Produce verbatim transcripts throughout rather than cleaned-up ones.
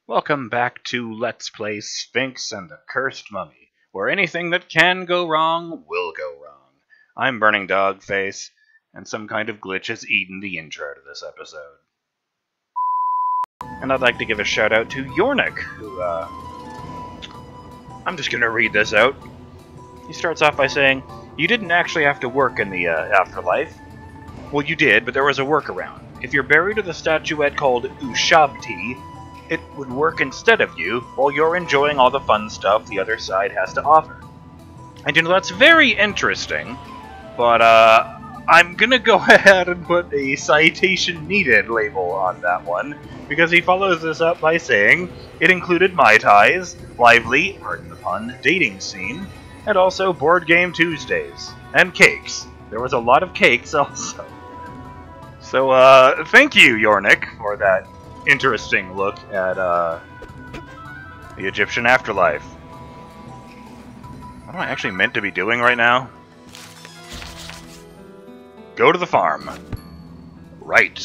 Welcome back to Let's Play Sphinx and the Cursed Mummy, where anything that can go wrong will go wrong. I'm Burning Dogface, and some kind of glitch has eaten the intro to this episode. And I'd like to give a shout out to Yornik, who, uh... I'm just gonna read this out. He starts off by saying, "You didn't actually have to work in the, uh, afterlife." Well, you did, but there was a workaround. If you're buried with a statuette called Ushabti, it would work instead of you, while you're enjoying all the fun stuff the other side has to offer. And you know, that's very interesting, but uh, I'm gonna go ahead and put a citation needed label on that one, because he follows this up by saying, it included Mai Tais, lively, pardon the pun, dating scene, and also Board Game Tuesdays, and cakes. There was a lot of cakes also. So, uh, thank you, Yornik, for that interesting look at uh, the Egyptian afterlife. What am I actually meant to be doing right now? Go to the farm. Right.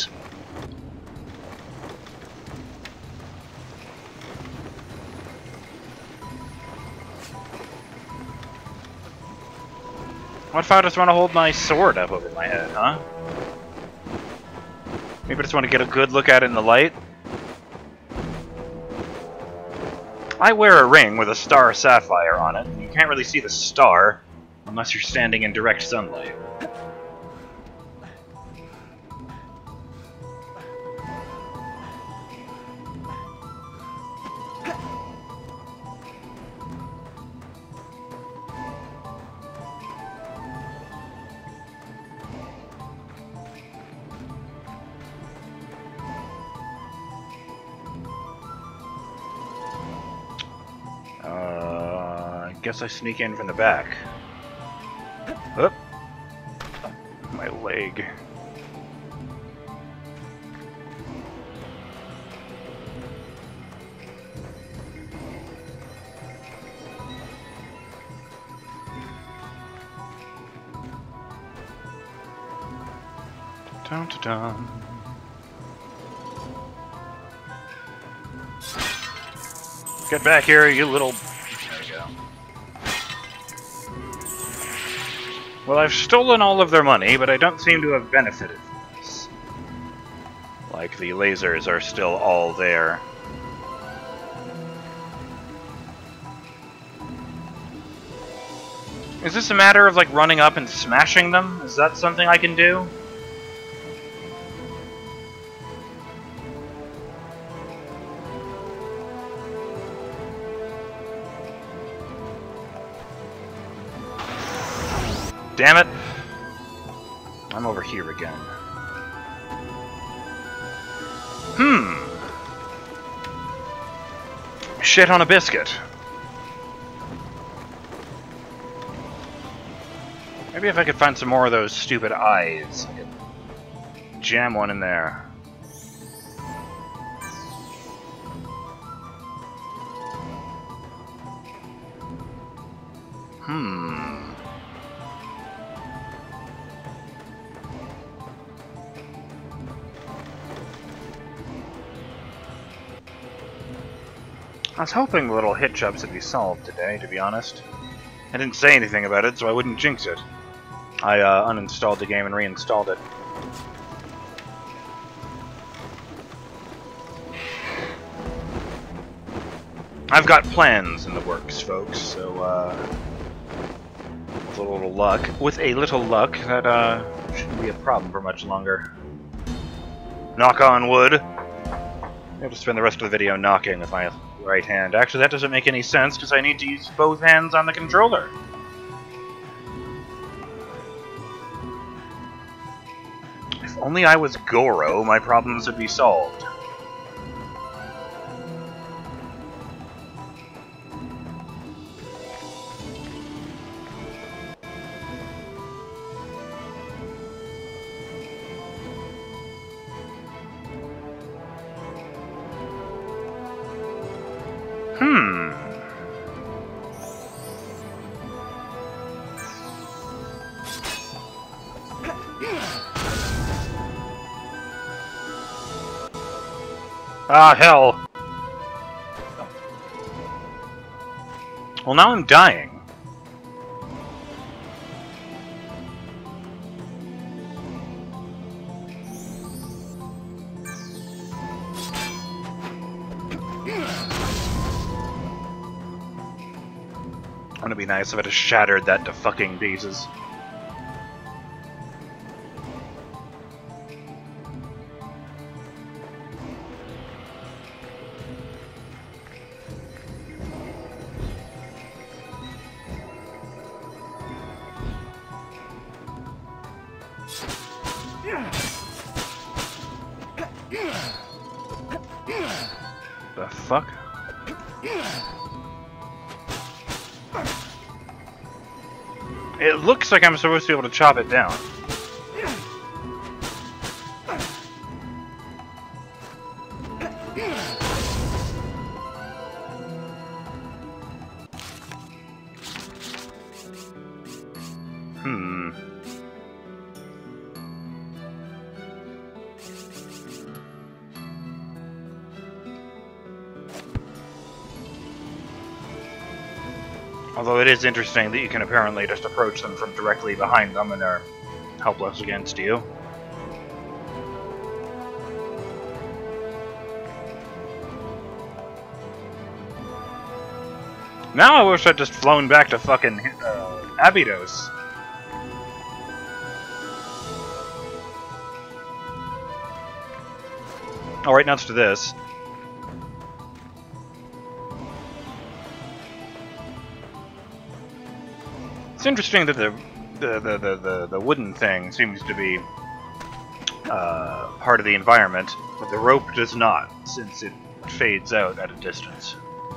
What if I just want to hold my sword up over my head, huh? Maybe I just want to get a good look at it in the light. I wear a ring with a star sapphire on it. You can't really see the star unless you're standing in direct sunlight. Uh, I guess I sneak in from the back. Oop. My leg. Dun dun dun. Get back here, you little... There we go. Well, I've stolen all of their money, but I don't seem to have benefited from this. Like, the lasers are still all there. Is this a matter of, like, running up and smashing them? Is that something I can do? Damn it! I'm over here again. Hmm. Shit on a biscuit. Maybe if I could find some more of those stupid eyes, I could jam one in there. Hmm. I was hoping the little hitch-ups would be solved today, to be honest. I didn't say anything about it, so I wouldn't jinx it. I uh, uninstalled the game and reinstalled it. I've got plans in the works, folks, so uh, with a little luck, with a little luck, that uh, shouldn't be a problem for much longer. Knock on wood. I have to spend the rest of the video knocking with my right hand. Actually, that doesn't make any sense, because I need to use both hands on the controller. If only I was Goro, my problems would be solved. Hmm. Ah, hell. Well, now I'm dying. Wouldn't it be nice if it had shattered that to fucking pieces? The fuck? It looks like I'm supposed to be able to chop it down. Hmm. Although it is interesting that you can apparently just approach them from directly behind them and they're helpless against you. Now I wish I'd just flown back to fucking uh, Abydos. Oh, right next to this. It's interesting that the the, the, the, the, the wooden thing seems to be uh, part of the environment, but the rope does not, since it fades out at a distance.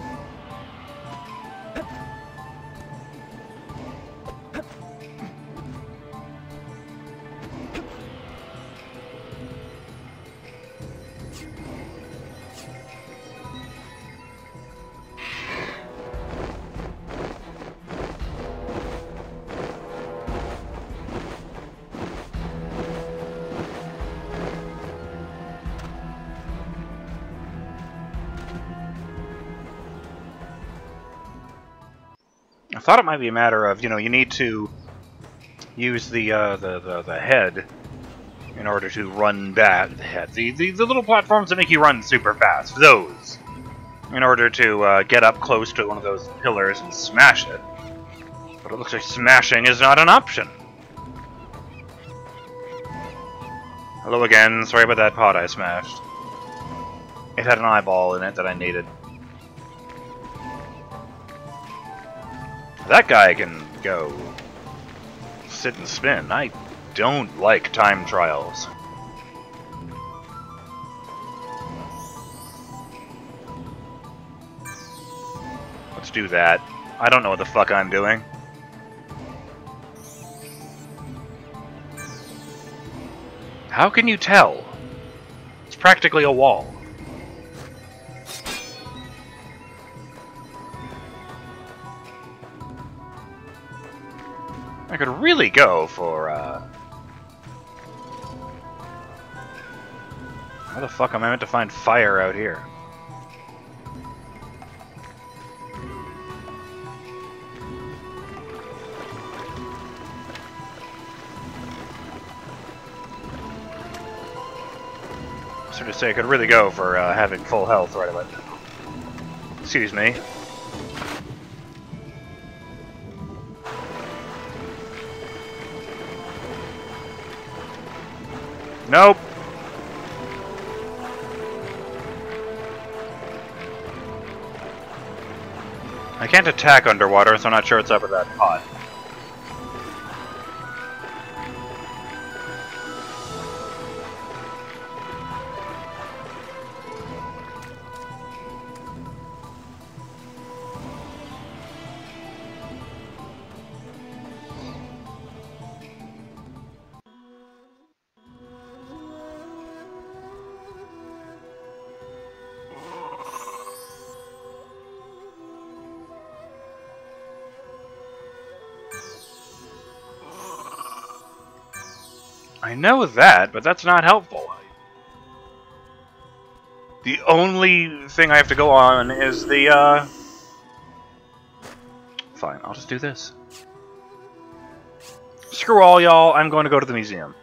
I thought it might be a matter of, you know, you need to use the uh, the, the the head in order to run back. The head, the, the the little platforms that make you run super fast. Those, in order to uh, get up close to one of those pillars and smash it. But it looks like smashing is not an option. Hello again. Sorry about that pot I smashed. It had an eyeball in it that I needed. That guy can go sit and spin. I don't like time trials. Let's do that. I don't know what the fuck I'm doing. How can you tell? It's practically a wall. I could really go for, uh... how the fuck am I meant to find fire out here? So to say, I could really go for uh, having full health right about now. Excuse me. Nope. I can't attack underwater, so I'm not sure what's up with that pot. I know that, but that's not helpful. The only thing I have to go on is the, uh... Fine, I'll just do this. Screw all y'all, I'm going to go to the museum.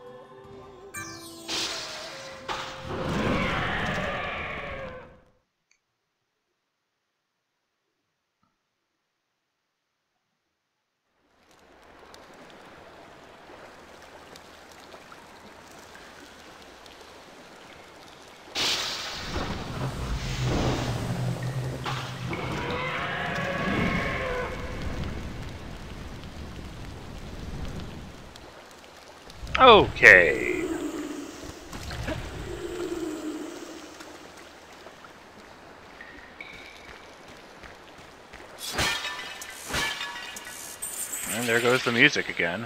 Okay. And there goes the music again.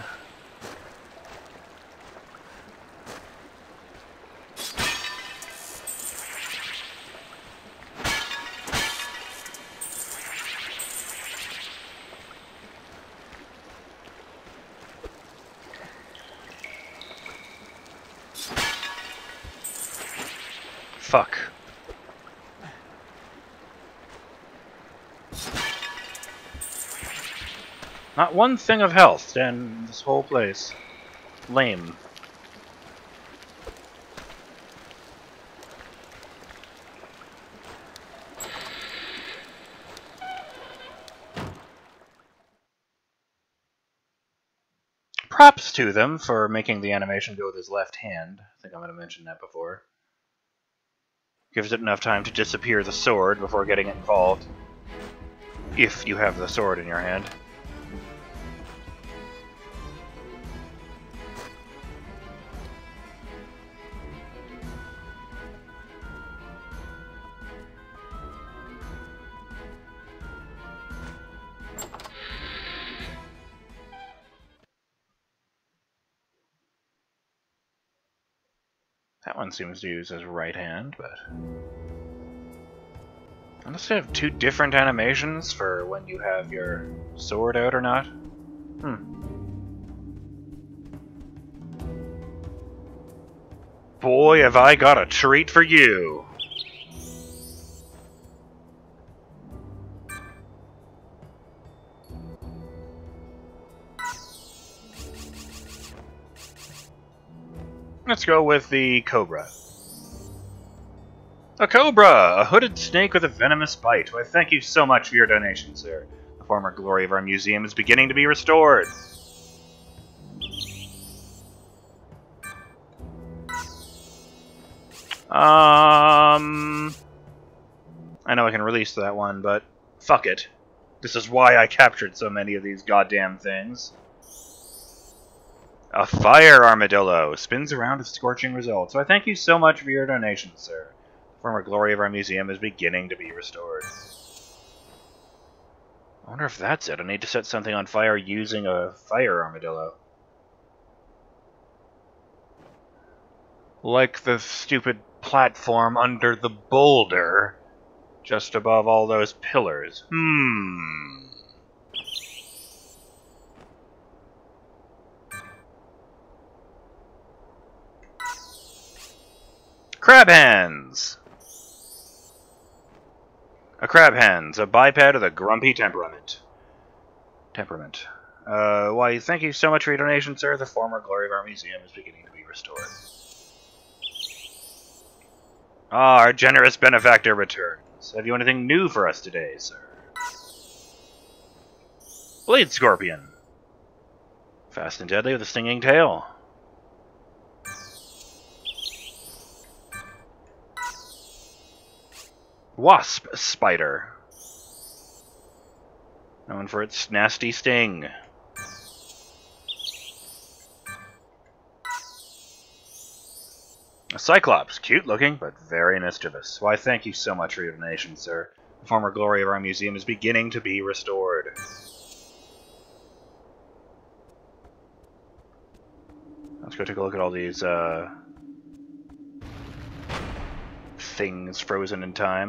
Fuck. Not one thing of health in this whole place. Lame. Props to them for making the animation go with his left hand. I think I might have mentioned that before. Gives it enough time to disappear the sword before getting it involved. If you have the sword in your hand. That one seems to use his right hand, but... Unless they have two different animations for when you have your sword out or not. Hmm. Boy, have I got a treat for you! Let's go with the Cobra. A Cobra! A hooded snake with a venomous bite. Why, thank you so much for your donation, sir. The former glory of our museum is beginning to be restored. Um... I know I can release that one, but fuck it. This is why I captured so many of these goddamn things. A fire armadillo spins around with scorching results. So I thank you so much for your donation, sir. The former glory of our museum is beginning to be restored. I wonder if that's it. I need to set something on fire using a fire armadillo. Like the stupid platform under the boulder, just above all those pillars. Hmm... Crab Hands! A Crab Hands, a biped of the grumpy temperament. Temperament. Uh, why, thank you so much for your donation, sir. The former glory of our museum is beginning to be restored. Ah, our generous benefactor returns. Have you anything new for us today, sir? Blade Scorpion. Fast and deadly with a stinging tail. Wasp Spider. Known for its nasty sting. A Cyclops. Cute looking, but very mischievous. Why, thank you so much for your donation, sir. The former glory of our museum is beginning to be restored. Let's go take a look at all these, uh... things frozen in time.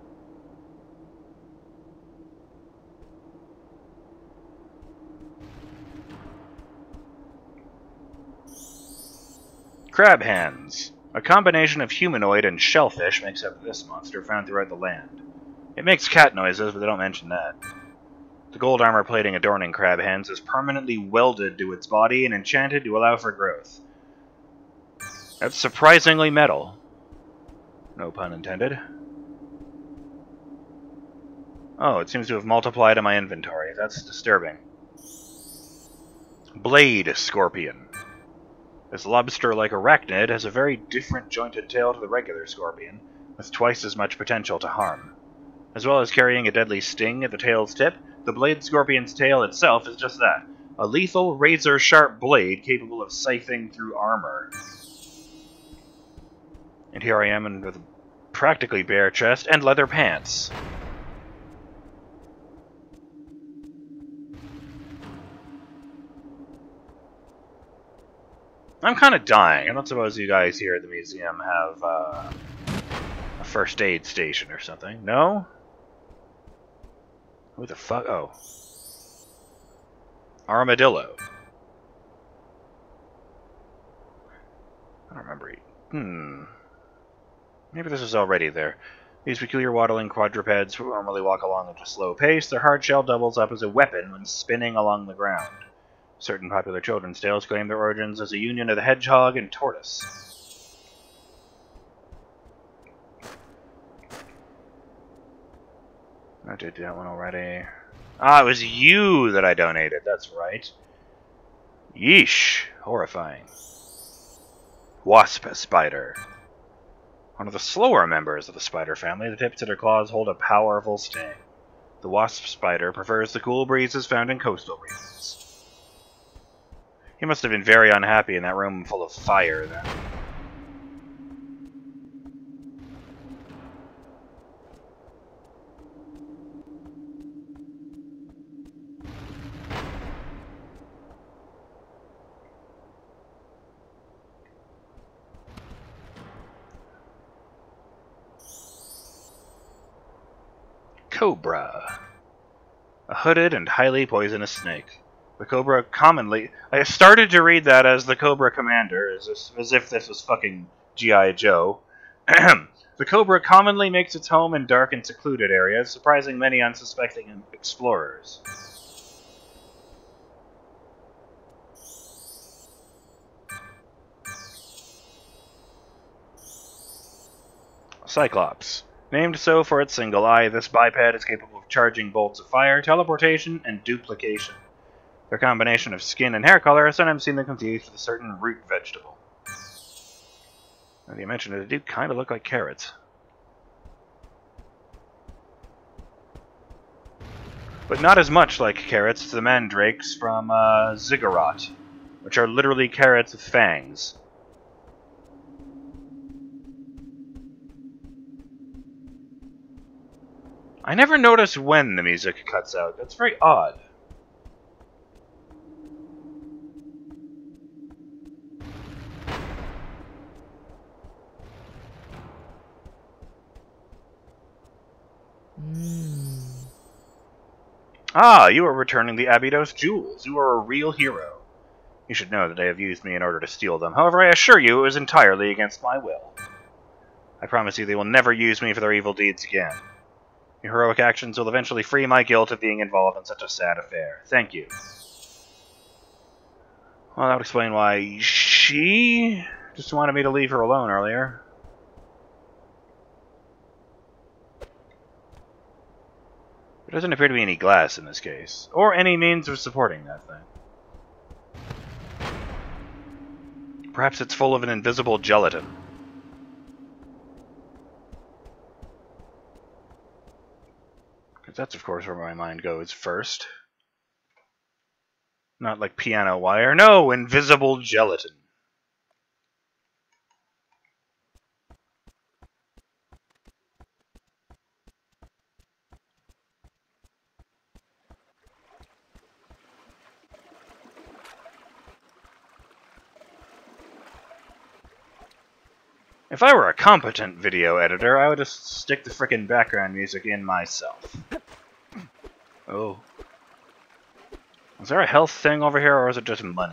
Crab Hands. A combination of humanoid and shellfish makes up this monster found throughout the land. It makes cat noises, but they don't mention that. The gold armor plating adorning Crab Hands is permanently welded to its body and enchanted to allow for growth. That's surprisingly metal. No pun intended. Oh, it seems to have multiplied in my inventory. That's disturbing. Blade Scorpion. This lobster-like arachnid has a very different jointed tail to the regular scorpion, with twice as much potential to harm. As well as carrying a deadly sting at the tail's tip, the blade scorpion's tail itself is just that. A lethal, razor-sharp blade capable of scything through armor. And here I am in with a practically bare chest and leather pants. I'm kind of dying. I don't suppose you guys here at the museum have uh, a first aid station or something. No? Who the fuck? Oh. Armadillo. I don't remember. Hmm. Maybe this is already there. These peculiar waddling quadrupeds normally walk along at a slow pace. Their hard shell doubles up as a weapon when spinning along the ground. Certain popular children's tales claim their origins as a union of the hedgehog and tortoise. I did that one already. Ah, it was you that I donated, that's right. Yeesh. Horrifying. Wasp spider. One of the slower members of the spider family, the tips of their claws hold a powerful sting. The wasp spider prefers the cool breezes found in coastal regions. He must have been very unhappy in that room full of fire, then. Cobra. A hooded and highly poisonous snake. The Cobra commonly... I started to read that as the Cobra Commander, as, if, as if this was fucking G I Joe. The Cobra commonly makes its home in dark and secluded areas, surprising many unsuspecting explorers. Cyclops. Named so for its single eye, this biped is capable of charging bolts of fire, teleportation, and duplication. Their combination of skin and hair color has sometimes seen them confused with a certain root vegetable. Now that you mentioned it, they do kind of look like carrots. But not as much like carrots as the mandrakes from uh, Ziggurat, which are literally carrots with fangs. I never notice when the music cuts out. That's very odd. Mm. Ah, you are returning the Abydos jewels. You are a real hero. You should know that they have used me in order to steal them. However, I assure you it was entirely against my will. I promise you they will never use me for their evil deeds again. Your heroic actions will eventually free my guilt of being involved in such a sad affair. Thank you. Well, that would explain why she just wanted me to leave her alone earlier. There doesn't appear to be any glass in this case, or any means of supporting that thing. Perhaps it's full of an invisible gelatin. Because that's, of course, where my mind goes first. Not like piano wire. No, invisible gelatin. If I were a competent video editor, I would just stick the frickin' background music in myself. Oh. Is there a health thing over here, or is it just money?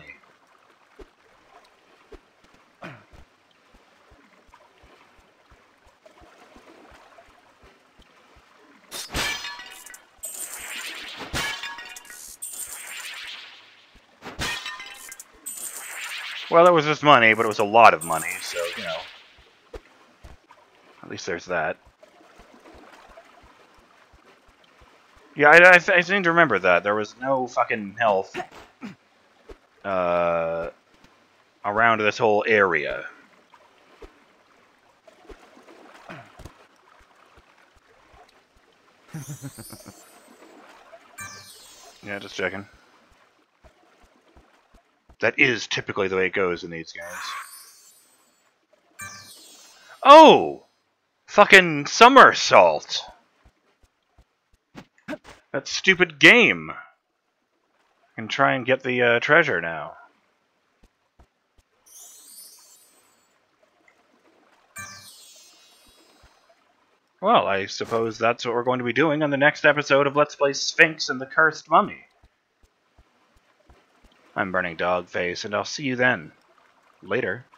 Well, it was just money, but it was a lot of money, so, you know. At least there's that. Yeah, I, I, I seem to remember that. There was no fucking health uh, around this whole area. Yeah, just checking. That is typically the way it goes in these games. Oh! Fucking somersault! That stupid game! I can try and get the uh, treasure now. Well, I suppose that's what we're going to be doing on the next episode of Let's Play Sphinx and the Cursed Mummy. I'm Burning Dogface, and I'll see you then. Later.